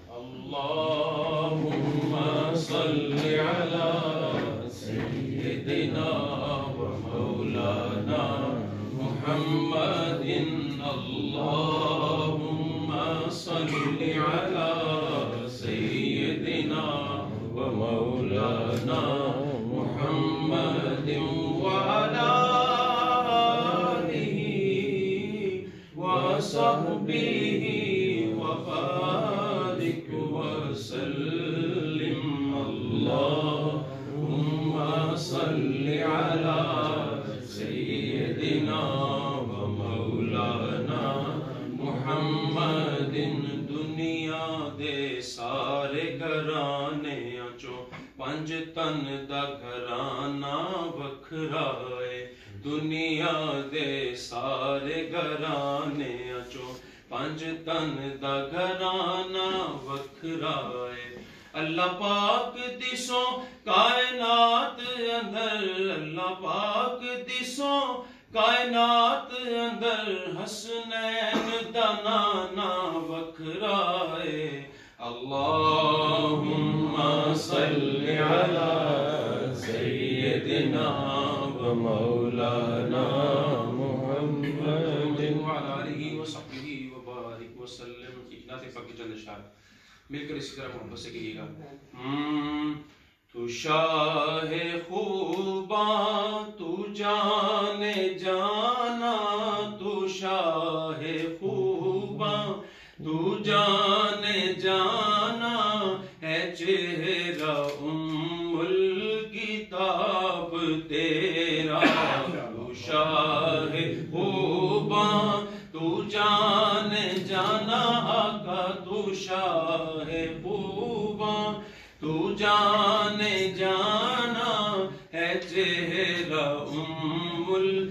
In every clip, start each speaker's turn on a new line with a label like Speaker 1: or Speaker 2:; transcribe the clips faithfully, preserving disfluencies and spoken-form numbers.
Speaker 1: اللهم صل على سيدنا ومولانا محمد اللهم صل على سيدنا ومولانا محمد وعلى آله وصحبه وبارك وسلم اللهم صل على سيدنا ومولانا محمد دنیا دے سارے گھرانے چوں پنج تن دا گھرانہ وکھرا ہے دنیا دے سارے گھرانے چوں پنج تن دا گھرانہ وکھرا ہے اللہ پاک دسوں کائنات اندر اللہ پاک دسوں کائنات اندر حسنین دا نانا وکھرا ہے اللہم صل علی سیدنا و مولانا محمد وعلی آلہ وصحبہ وبارک وسلم کی نعت پاک چند اشعار مل کر اسی طرح محبت سے کہیے گا تو شاہ خوباں تو جان جانا تو شاہ خوباں تو جان جانا ہے چہرہ ام الکتاب تیرا تو شاہ خوباں تو جان جانا آقا تو شاہ خوباں تو جان جانا ہے چہرہ ام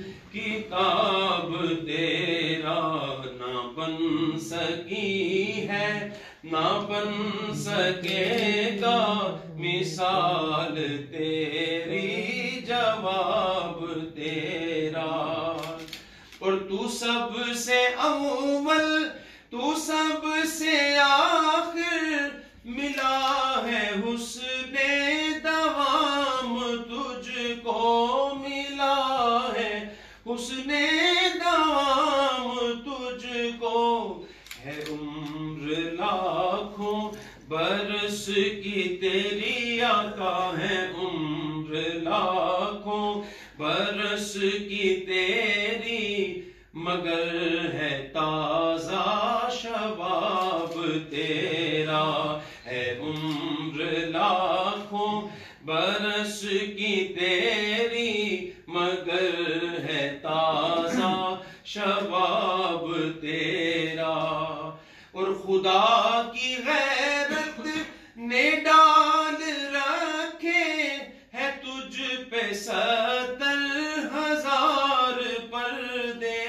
Speaker 1: الکتاب تیرا نہ بن سکی ہے نہ بن سکے گا مثال تیری جواب تیرا اور تو سب سے اول تو سب سے آخر ملا ہے حسن دوام تجھ کو ملا ہے حسن دوام تجھ کو ہے عمر لاکھوں برس کی تیری آقا ہے عمر لاکھوں برس کی تیری مگر ہے تازہ شباب تیرا ہے عمر لاکھوں برس کی تیری مگر ہے تازہ شباب تیرا اور خدا کی غیرت نے ڈال رکھے ہے تجھ پہ ستر ہزار پردے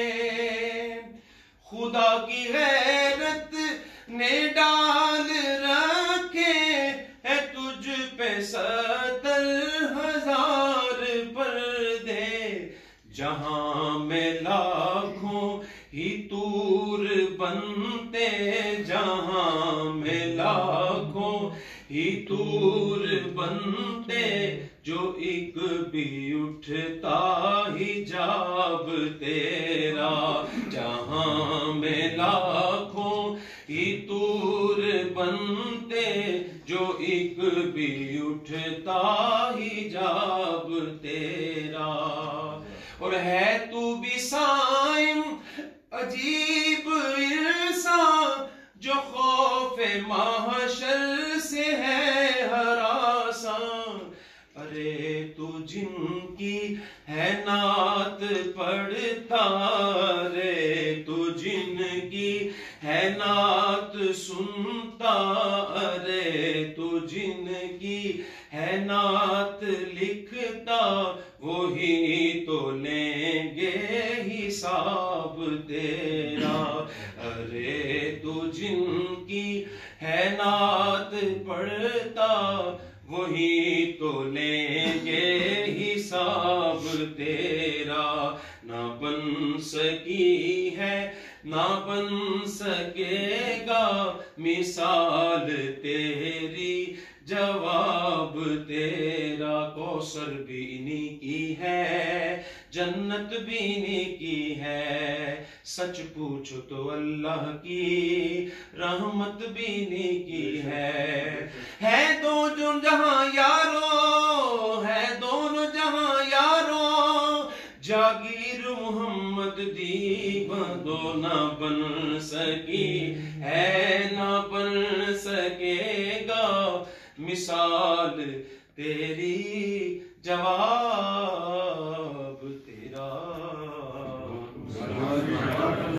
Speaker 1: خدا کی غیرت نے ڈال رکھے ہے تجھ پہ ستر ہزار پردے جہاں میں لاکھوں ہی تور بنتے جہاں میں لاکھوں ہی تور بنتے جو ایک بھی اٹھتا حجاب تیرا جہاں میں لاکھوں ہی تور بنتے جو ایک بھی اٹھتا حجاب تیرا اور ہے تو بھی سائم عجیب ارساں جو خوف محشر سے ہے ہراساں ارے تو جن کی ہے نعت پڑھتا رے تو جن کی ہے نعت سنتا ارے تو جن کی ہے نعت لکھتا وہی تو لیں گے حساب تیرا ارے تو جن کی ہے نعت پڑھتا وہی تو لیں گے حساب تیرا نہ بن سکی ہے نہ بن سکے گا مثال تیری، جواب تیرا کوثر بھی انہی کی ہے، جنت بھی انہی کی ہے، سچ پوچھو تو اللہ کی رحمت بھی انہی کی ہے۔ ہے دو جو جہاں یارو، ہے دونوں جہاں یارو، جاگیر محمد دی بندو نہ بن سکی ہے، نہ بن سکے گا مثال تیری، جواب